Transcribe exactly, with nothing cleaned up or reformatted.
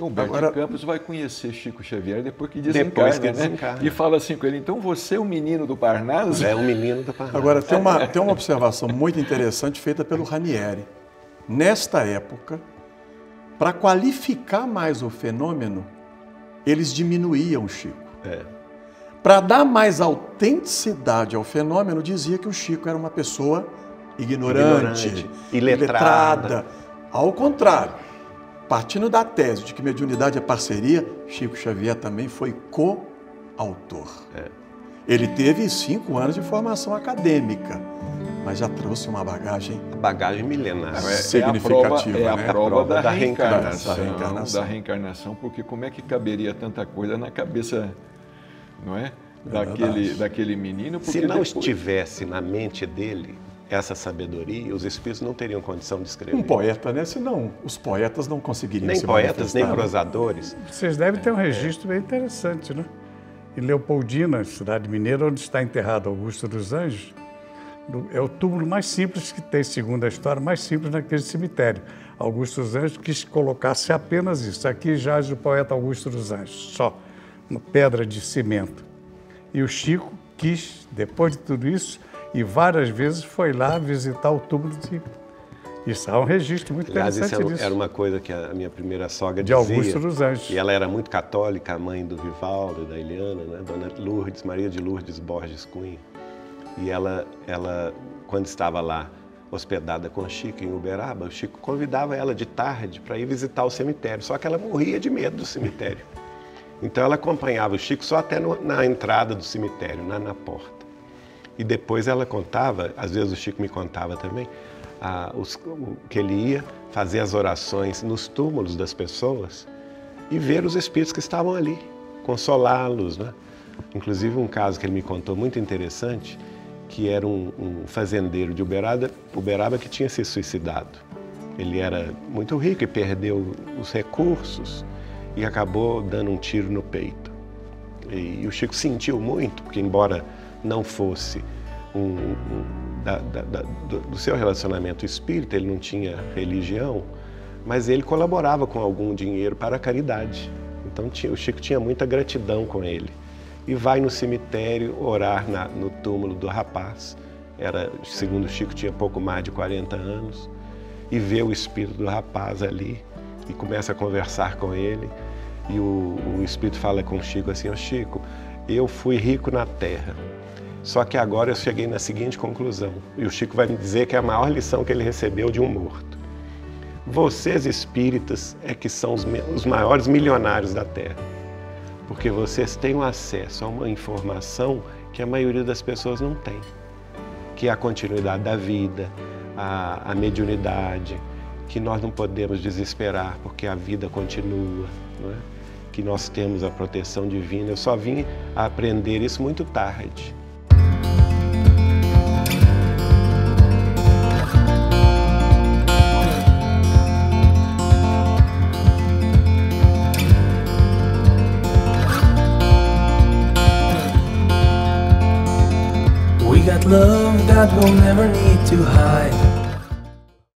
Então, Humberto Agora, de Campos vai conhecer Chico Xavier depois que desencarna, depois que né? desencarna. E fala assim com ele, então você é o menino do Parnaso? É o menino do Parnaso. Agora, tem uma, tem uma observação muito interessante feita pelo Ranieri. Nesta época, para qualificar mais o fenômeno, eles diminuíam o Chico. É. Para dar mais autenticidade ao fenômeno, dizia que o Chico era uma pessoa ignorante, Ignorante, iletrada. Ao contrário, partindo da tese de que mediunidade é parceria, Chico Xavier também foi coautor. É. Ele teve cinco anos de formação acadêmica, mas já trouxe uma bagagem Bagagem milenar. É, significativa, é a prova, né? é a prova, A prova da, da reencarnação, reencarnação. Da reencarnação. da reencarnação, porque como é que caberia tanta coisa na cabeça, não é? Daquele, daquele menino? Porque Se não depois... estivesse na mente dele essa sabedoria, os espíritos não teriam condição de escrever. Um poeta, né? Senão os poetas não conseguiriam Nem se poetas, nem manifestar. prosadores. Vocês devem ter um registro bem interessante, né? Em Leopoldina, cidade mineira, onde está enterrado Augusto dos Anjos, é o túmulo mais simples que tem, segundo a história, mais simples naquele cemitério. Augusto dos Anjos quis colocar-se apenas isso. Aqui jaz o poeta Augusto dos Anjos, só uma pedra de cimento. E o Chico quis, depois de tudo isso, e várias vezes foi lá visitar o túmulo de... Isso há um registro muito Aliás, isso interessante era, disso. era uma coisa que a minha primeira sogra De dizia. Augusto dos Anjos. E ela era muito católica, a mãe do Vivaldo, da Eliana, né? Dona Lourdes, Maria de Lourdes Borges Cunha. E ela, ela, quando estava lá hospedada com o Chico em Uberaba, o Chico convidava ela de tarde para ir visitar o cemitério, só que ela morria de medo do cemitério. Então ela acompanhava o Chico só até no, na entrada do cemitério, na, na porta. E depois ela contava, às vezes o Chico me contava também, ah, os, o, que ele ia fazer as orações nos túmulos das pessoas e ver os espíritos que estavam ali, consolá-los, né? Inclusive um caso que ele me contou muito interessante, que era um, um fazendeiro de Uberaba, Uberaba que tinha se suicidado. Ele era muito rico e perdeu os recursos e acabou dando um tiro no peito. E, e o Chico sentiu muito, porque embora não fosse um, um, da, da, da, do, do seu relacionamento espírita, ele não tinha religião, mas ele colaborava com algum dinheiro para a caridade. Então tinha, o Chico tinha muita gratidão com ele. E vai no cemitério orar na, no túmulo do rapaz. Era, segundo o Chico, tinha pouco mais de quarenta anos. E vê o espírito do rapaz ali e começa a conversar com ele. E o, o espírito fala com o Chico assim, ó Chico, eu fui rico na terra, só que agora eu cheguei na seguinte conclusão. E o Chico vai me dizer que é a maior lição que ele recebeu de um morto. Vocês espíritas é que são os, os maiores milionários da terra. Porque vocês têm um acesso a uma informação que a maioria das pessoas não tem, que é a continuidade da vida, a, a mediunidade, que nós não podemos desesperar porque a vida continua, não é? Que nós temos a proteção divina. Eu só vim a aprender isso muito tarde. We got love that we'll never need to hide.